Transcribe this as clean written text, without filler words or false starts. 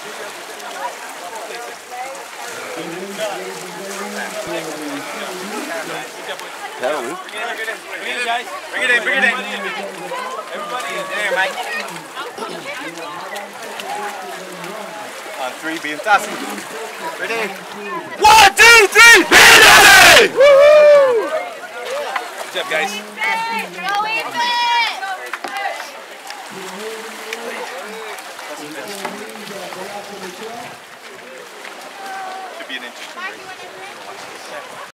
Hello. Bring it in, guys. Bring it in, bring it in. Everybody in there, Mike. On three, be fantastic. Ready? 1, 2, 3, hit it! Woo! Good job, guys. Should be an interesting race.